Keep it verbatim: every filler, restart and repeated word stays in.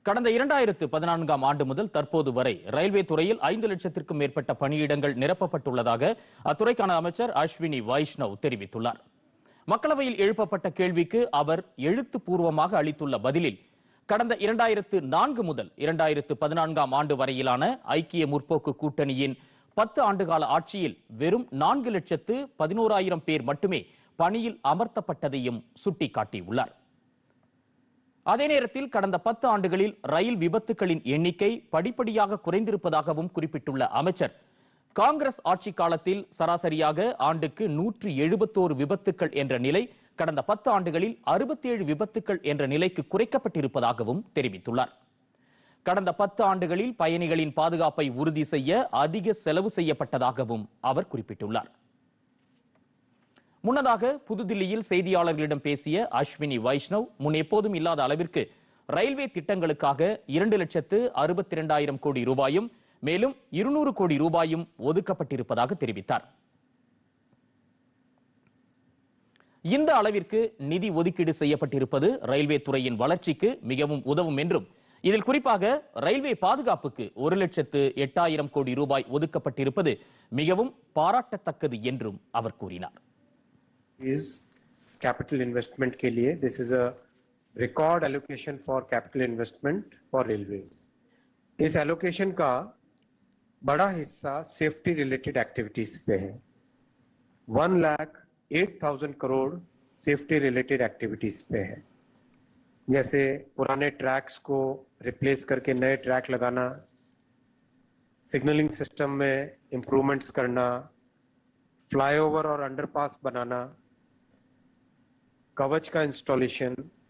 கடந்த இரண்டாயிரத்து பதினான்காம் ஆண்டு முதல் தற்போது வரை ரயில்வே துறையில் ஐந்து லட்சத்திற்கும் மேற்பட்ட பணியிடங்கள் நிரப்பப்பட்டுள்ளதாக அத்துறைக்கான அமைச்சர் அஸ்வினி வைஷ்ணவ் தெரிவித்துள்ளார். மக்களவையில் எழுப்பப்பட்ட கேள்விக்கு அவர் எழுத்துப்பூர்வமாக அளித்துள்ள பதிலில், கடந்த இரண்டாயிரத்து நான்கு முதல் இரண்டாயிரத்து பதினான்காம் ஆண்டு வரையிலான ஐக்கிய முற்போக்கு கூட்டணியின் பத்து ஆண்டுகால ஆட்சியில் வெறும் நான்கு லட்சத்து பதினோராயிரம் பேர் மட்டுமே பணியில் அமர்த்தப்பட்டதையும் சுட்டிக்காட்டியுள்ளார். அதே நேரத்தில் கடந்த பத்து ஆண்டுகளில் ரயில் விபத்துகளின் எண்ணிக்கை படிப்படியாக குறைந்திருப்பதாகவும் குறிப்பிட்டுள்ள அமைச்சர், காங்கிரஸ் ஆட்சி காலத்தில் சராசரியாக ஆண்டுக்கு நூற்று எழுபத்தோரு விபத்துக்கள் என்ற நிலை கடந்த பத்து ஆண்டுகளில் அறுபத்தி ஏழு விபத்துக்கள் என்ற நிலைக்கு குறைக்கப்பட்டிருப்பதாகவும் தெரிவித்துள்ளார். கடந்த பத்து ஆண்டுகளில் பயணிகளின் பாதுகாப்பை உறுதி செய்ய அதிக செலவு செய்யப்பட்டதாகவும் அவர் குறிப்பிட்டுள்ளார். முன்னதாக புதுதில்லியில் செய்தியாளர்களிடம் பேசிய அஸ்வினி வைஷ்ணவ், முன் எப்போதும் இல்லாத அளவிற்கு ரயில்வே திட்டங்களுக்காக இரண்டு லட்சத்து அறுபத்தி இரண்டாயிரம் கோடி ரூபாயும் மேலும் இருநூறு கோடி ரூபாயும் ஒதுக்கப்பட்டிருப்பதாக தெரிவித்தார். இந்த அளவிற்கு நிதி ஒதுக்கீடு செய்யப்பட்டிருப்பது ரயில்வே துறையின் வளர்ச்சிக்கு மிகவும் உதவும் என்றும், இதில் குறிப்பாக ரயில்வே பாதுகாப்புக்கு ஒரு லட்சத்து எட்டாயிரம் கோடி ரூபாய் ஒதுக்கப்பட்டிருப்பது மிகவும் பாராட்டத்தக்கது என்றும் அவர் கூறினார். is capital investment के लिए this is a record allocation for capital investment for railways. इस allocation का बड़ा हिस्सा safety related activities पे है. one lakh eight thousand crore safety related activities पे है, जैसे पुराने ट्रैक्स को रिप्लेस करके नए ट्रैक लगाना, सिग्नलिंग सिस्टम में इंप्रूवमेंट्स करना, फ्लाईओवर और अंडरपास बनाना, कवच का इंस्टॉलेशन,